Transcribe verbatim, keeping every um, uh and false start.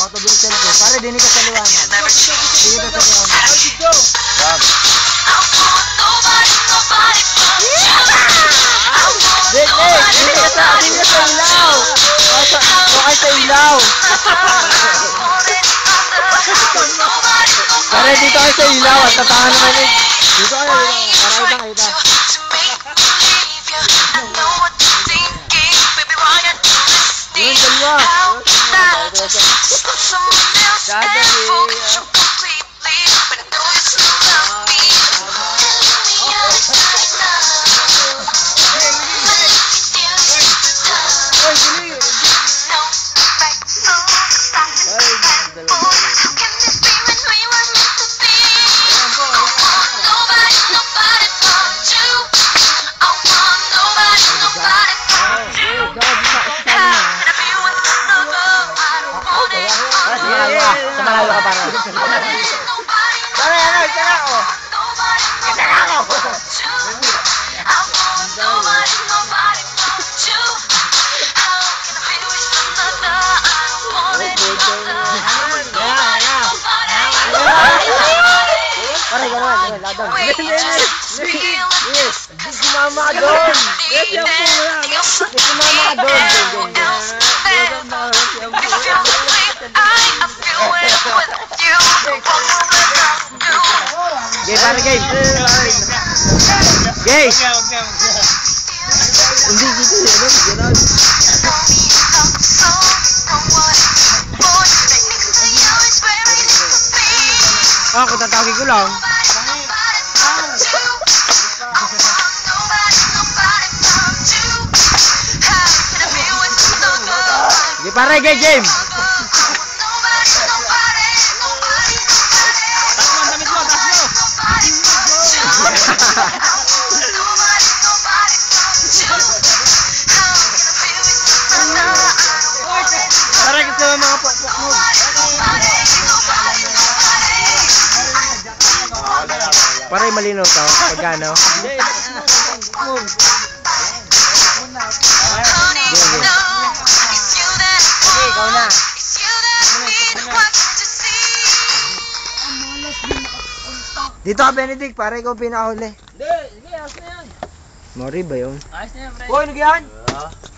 tabi ang cellphone. Pare, dinig ka sa liwanag. Dinig ka sa liwanag. Ram. Dek, eh, dinig ka sa, dinig ka sa ilaw. Bakay sa ilaw. Pare, dito kayo sa ilaw at tatahan naman eh. Dito kayo, para kita kita. Yun, dalawa. Dada eh. Sa malayo ka para. Tara, ano, tara ako. Tara ako. Pare, gano'n, gano'n, ladon. Yes, si mama doon. Yes, yung pula. Si mama doon. Game, pare, game. Game. Hindi, dito, gano'n, ah, kung tatawagin ko lang. Sige pare, game, game. Pare, gusto mo mga pakpak mo. Pare, malinaw to, pagano. Ikaw na. Dito ka, Benedict, pare ikaw pinakahuli. Hindi, sige, ayos na yan. Mori ba yun? Ayos na yan, pre. Boy, ano yan?